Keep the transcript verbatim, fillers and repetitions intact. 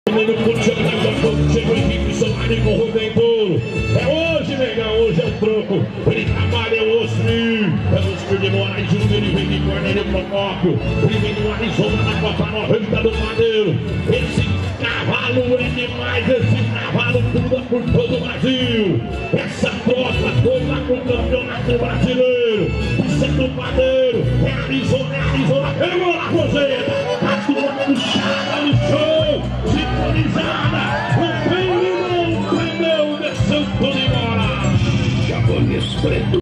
Menino Puxando, chegou em equipe, São Mário com o Rubem Touro. É hoje, negão, hoje é o troco. Ele trabalha, é o Osni. É o Osni de Moraes Júnior, ele vem de Cornélio Procópio. Ele vem do Arizona na Copa noventa do Madeiro. Esse cavalo é demais, esse cavalo pula por todo o Brasil. Essa troca toda pro campeonato brasileiro. Isso é do Madeiro, é Arizona, é Arizona. Pegou lá, Roseta. A turma puxada no show. Sintonizada. O Perimão prendeu, desceu tudo embora. Japonês preto.